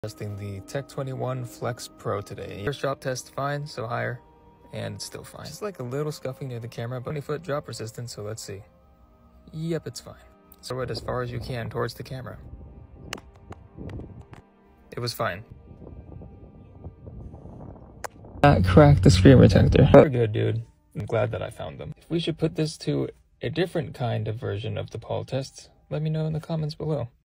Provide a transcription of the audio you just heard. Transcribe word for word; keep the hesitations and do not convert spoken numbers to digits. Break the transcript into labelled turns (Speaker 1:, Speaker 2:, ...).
Speaker 1: Testing the Tech twenty-one Flex Pro today. First drop test fine, so higher, and it's still fine. Just like a little scuffing near the camera, but twenty foot drop resistance, so let's see. Yep, it's fine. So it as far as you can towards the camera. It was fine. That cracked the screen protector. We're good, dude. I'm glad that I found them. If we should put this to a different kind of version of the Paul tests, let me know in the comments below.